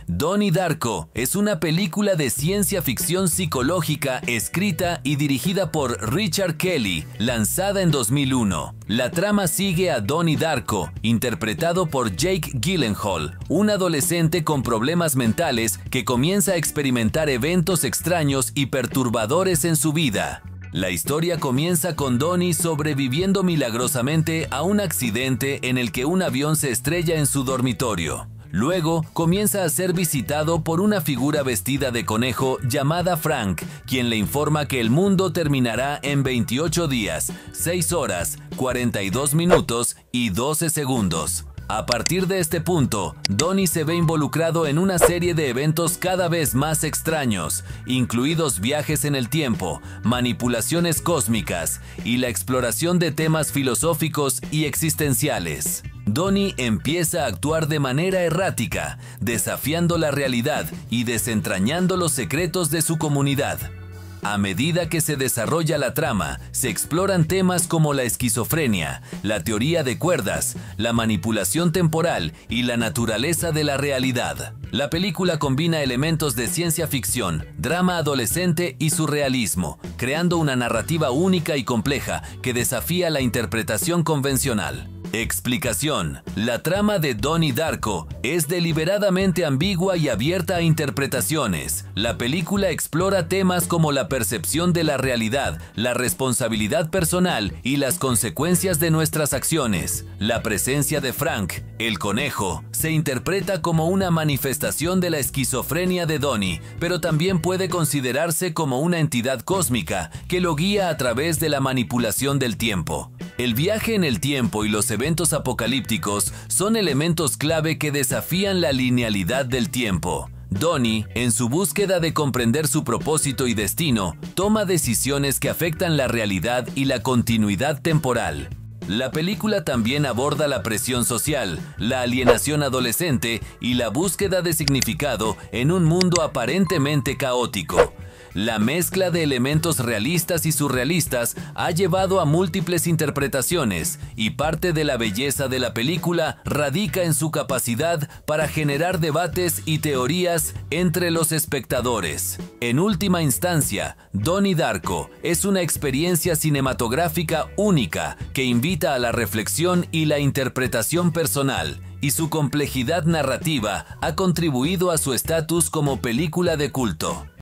Donnie Darko es una película de ciencia ficción psicológica escrita y dirigida por Richard Kelly, lanzada en 2001. La trama sigue a Donnie Darko, interpretado por Jake Gyllenhaal, un adolescente con problemas mentales que comienza a experimentar eventos extraños y perturbadores en su vida. La historia comienza con Donnie sobreviviendo milagrosamente a un accidente en el que un avión se estrella en su dormitorio. Luego, comienza a ser visitado por una figura vestida de conejo llamada Frank, quien le informa que el mundo terminará en 28 días, 6 horas, 42 minutos y 12 segundos. A partir de este punto, Donnie se ve involucrado en una serie de eventos cada vez más extraños, incluidos viajes en el tiempo, manipulaciones cósmicas y la exploración de temas filosóficos y existenciales. Donnie empieza a actuar de manera errática, desafiando la realidad y desentrañando los secretos de su comunidad. A medida que se desarrolla la trama, se exploran temas como la esquizofrenia, la teoría de cuerdas, la manipulación temporal y la naturaleza de la realidad. La película combina elementos de ciencia ficción, drama adolescente y surrealismo, creando una narrativa única y compleja que desafía la interpretación convencional. Explicación: la trama de Donnie Darko es deliberadamente ambigua y abierta a interpretaciones. La película explora temas como la percepción de la realidad, la responsabilidad personal y las consecuencias de nuestras acciones. La presencia de Frank, el conejo, se interpreta como una manifestación de la esquizofrenia de Donnie, pero también puede considerarse como una entidad cósmica que lo guía a través de la manipulación del tiempo. El viaje en el tiempo y los eventos apocalípticos son elementos clave que desafían la linealidad del tiempo. Donnie, en su búsqueda de comprender su propósito y destino, toma decisiones que afectan la realidad y la continuidad temporal. La película también aborda la presión social, la alienación adolescente y la búsqueda de significado en un mundo aparentemente caótico. La mezcla de elementos realistas y surrealistas ha llevado a múltiples interpretaciones, y parte de la belleza de la película radica en su capacidad para generar debates y teorías entre los espectadores. En última instancia, Donnie Darko es una experiencia cinematográfica única que invita a la reflexión y la interpretación personal, y su complejidad narrativa ha contribuido a su estatus como película de culto.